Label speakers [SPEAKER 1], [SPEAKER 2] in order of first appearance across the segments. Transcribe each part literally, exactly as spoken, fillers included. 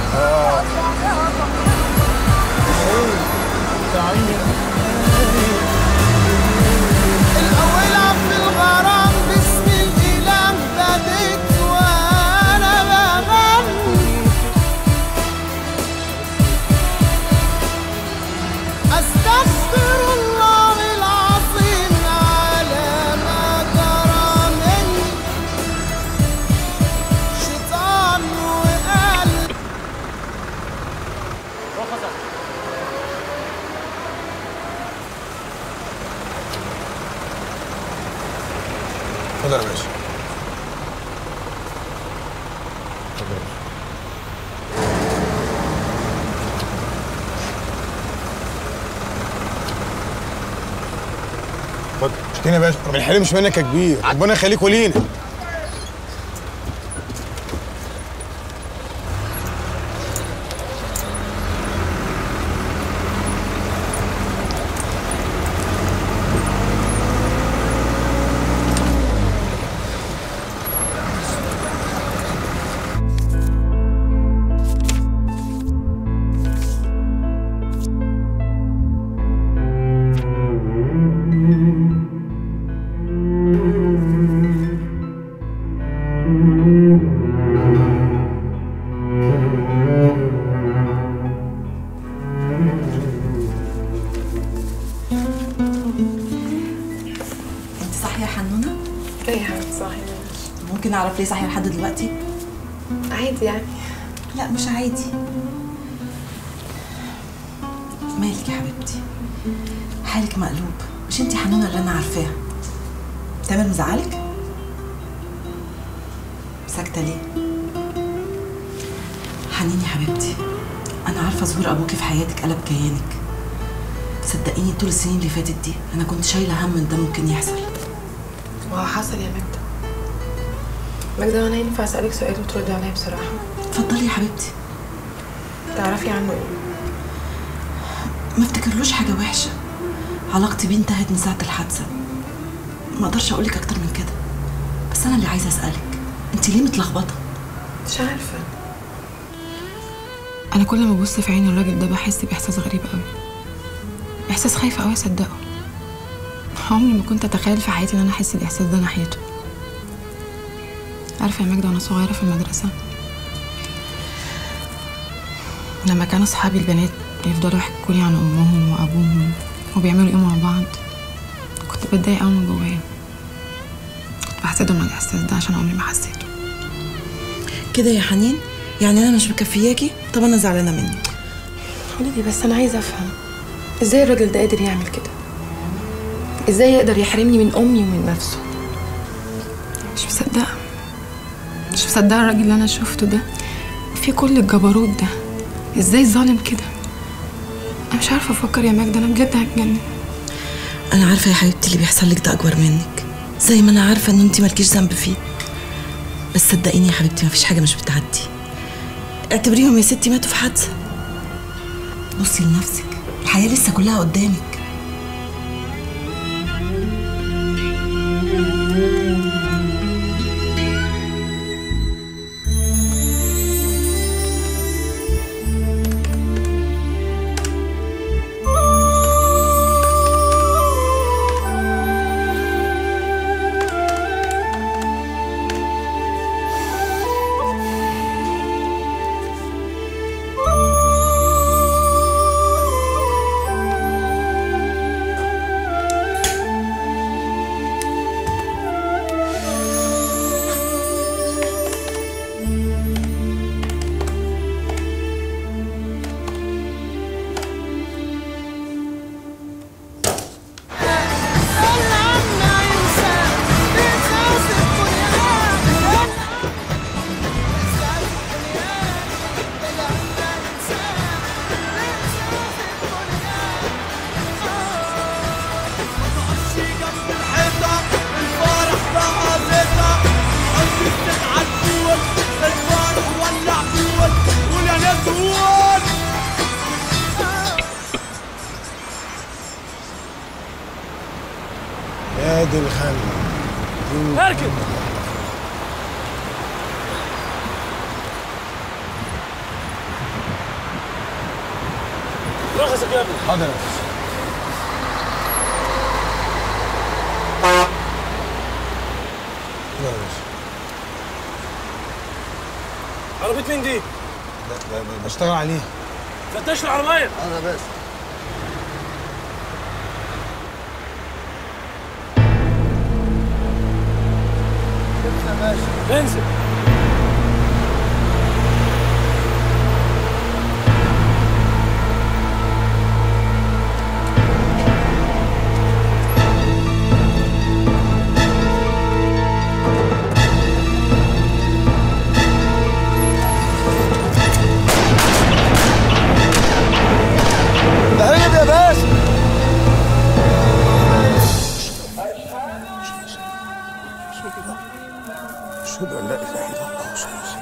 [SPEAKER 1] اه
[SPEAKER 2] الأولى في الغرام باسم الإله بديت وأنا بغني أستغفر الله العظيم على ما جرى مني شيطان وقلب.
[SPEAKER 1] اتفضل يا باشا. اتفضل. شكرا يا باشا، ما بنحرمش منك يا كبير، ربنا يخليك ولينا.
[SPEAKER 3] ممكن اعرف ليه صاحيه لحد دلوقتي؟
[SPEAKER 4] عادي يعني.
[SPEAKER 3] لا مش عادي. مالك يا حبيبتي؟ حالك مقلوب. مش انتي حنونه اللي انا عارفاها؟ تامر مزعلك؟ ساكته ليه؟ حنين يا حبيبتي، انا عارفه ظهور ابوكي في حياتك قلب كيانك. صدقيني طول السنين اللي فاتت دي انا كنت شايله هم ان ده ممكن يحصل.
[SPEAKER 4] وهو حصل يا ماجدة. ماجدة وانا ينفع اسألك سؤال وتردي عليا بصراحة؟
[SPEAKER 3] اتفضلي يا حبيبتي.
[SPEAKER 4] تعرفي عنه ايه؟
[SPEAKER 3] ما افتكرلوش حاجة وحشة. علاقتي بيه انتهت من ساعة الحادثة. ما اقدرش اقولك اكتر من كده. بس انا اللي عايزة اسألك، انت ليه متلخبطة؟
[SPEAKER 4] مش عارفة.
[SPEAKER 5] انا كل ما ببص في عين الراجل ده بحس باحساس غريب قوي. احساس خايفة قوي اصدقه. عمري ما كنت اتخيل في حياتي ان انا احس الاحساس ده ناحيته. عارفه يا ماجدة، وانا صغيره في المدرسه لما كانوا اصحابي البنات يفضلوا يحكوا لي عن امهم وابوهم وبيعملوا ايه مع بعض، كنت بتضايق قوي من جوايا. كنت بحسدهم على الاحساس ده عشان عمري ما حسيته.
[SPEAKER 3] كده يا حنين؟ يعني انا مش مكفياكي؟ طب انا زعلانه منك.
[SPEAKER 4] وليدي بس انا عايزه افهم ازاي الراجل ده قادر يعمل كده؟ ازاي يقدر يحرمني من امي ومن نفسه؟
[SPEAKER 5] مش مصدقه مش مصدقه الراجل اللي انا شفته ده في كل الجبروت ده. ازاي ظالم كده؟ انا مش عارفه افكر يا ماجدة، انا بجد هتجنن.
[SPEAKER 3] انا عارفه يا حبيبتي اللي بيحصل لك ده اكبر منك، زي ما انا عارفه ان انت مالكيش ذنب فيه. بس صدقيني يا حبيبتي مفيش حاجه مش بتعدي. اعتبريهم يا ستي ماتوا في حادثه. بصي لنفسك، الحياه لسه كلها قدامك.
[SPEAKER 1] يا دي الخل.
[SPEAKER 6] اركب. رخصك يا ابني.
[SPEAKER 1] حاضر يا باشا. يا باشا.
[SPEAKER 6] عربية مين دي؟
[SPEAKER 1] بشتغل عليها.
[SPEAKER 6] فتش العربية.
[SPEAKER 2] انا بس يا باشا.
[SPEAKER 6] انزل.
[SPEAKER 2] ده يا باشا.
[SPEAKER 1] أشهد أن لا إله إلا الله وأشهد أن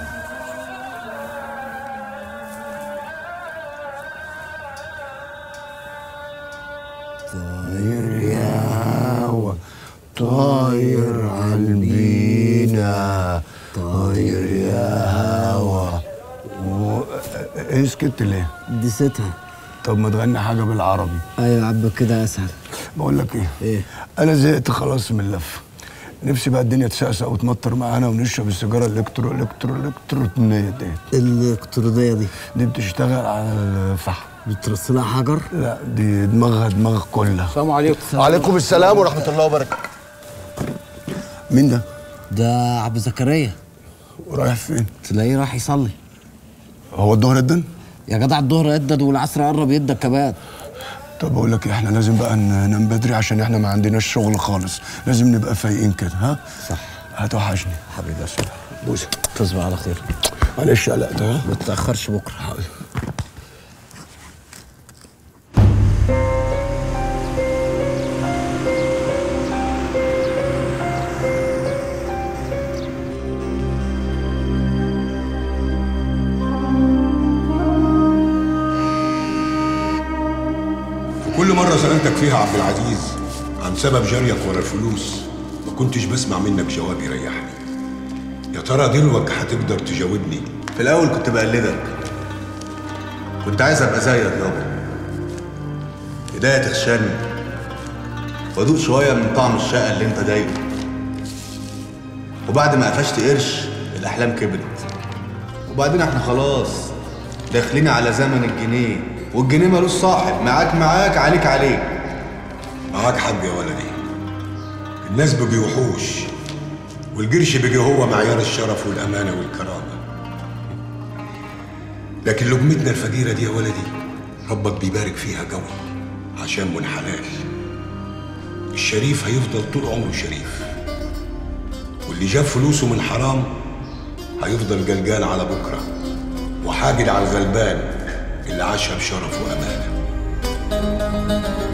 [SPEAKER 7] طاير يا هوا طاير عالمينا طاير يا هوا و... ايه سكت ليه؟
[SPEAKER 8] ديستها.
[SPEAKER 7] طب ما تغني حاجة بالعربي.
[SPEAKER 8] ايوه يا عبد كده اسهل.
[SPEAKER 7] بقول لك ايه؟
[SPEAKER 8] ايه؟
[SPEAKER 7] انا زهقت خلاص من اللف. نفسي بقى الدنيا تسقسق وتمطر معانا ونشرب السيجاره الالكترو الكترو الكترونيه ديت.
[SPEAKER 8] الالكترونيه دي
[SPEAKER 7] دي بتشتغل على الفحم.
[SPEAKER 8] بترص لها حجر؟
[SPEAKER 7] لا دي دماغها دماغ كلها.
[SPEAKER 1] السلام عليكم.
[SPEAKER 7] وعليكم السلام ورحمه الله وبركاته. مين ده؟
[SPEAKER 8] ده عبد زكريا.
[SPEAKER 7] ورايح فين؟
[SPEAKER 8] تلاقيه راح يصلي.
[SPEAKER 7] هو الظهر ادن؟
[SPEAKER 8] يا جدع الظهر ادد والعصر قرب يدك كمان.
[SPEAKER 7] طب اقول لك ايه، احنا لازم بقى ننام بدري عشان احنا ما عندناش شغل خالص، لازم نبقى فايقين كده. ها؟
[SPEAKER 8] صح.
[SPEAKER 7] هتوحشني حبيبي يا سيدي. بوسه.
[SPEAKER 8] تصبح على خير.
[SPEAKER 7] معلش قلقت. ها؟
[SPEAKER 8] ما تتاخرش بكره.
[SPEAKER 7] حاضر.
[SPEAKER 9] كل مرة سألتك فيها عبد العزيز عن سبب جريك ورا الفلوس ما كنتش بسمع منك جواب يريحني. يا ترى دلوقتي هتقدر تجاوبني؟
[SPEAKER 10] في الأول كنت بقلدك، كنت عايز أبقى زيك يابا، إيديا تخشني وأدوق شوية من طعم الشقة اللي أنت دايقه. وبعد ما قفشت قرش الأحلام كبرت، وبعدين إحنا خلاص داخلين على زمن الجنيه، والجنيه مالوش صاحب، معاك معاك عليك عليك.
[SPEAKER 9] معاك حق يا ولدي، الناس بقي وحوش والقرش بقي هو معيار الشرف والأمانة والكرامة. لكن لقمتنا الفقيرة دي يا ولدي ربك بيبارك فيها قوي عشان من حلال. الشريف هيفضل طول عمره شريف، واللي جاب فلوسه من حرام هيفضل قلقان على بكرة وحاقد على الغلبان اللي عاشها بشرف وأمانة.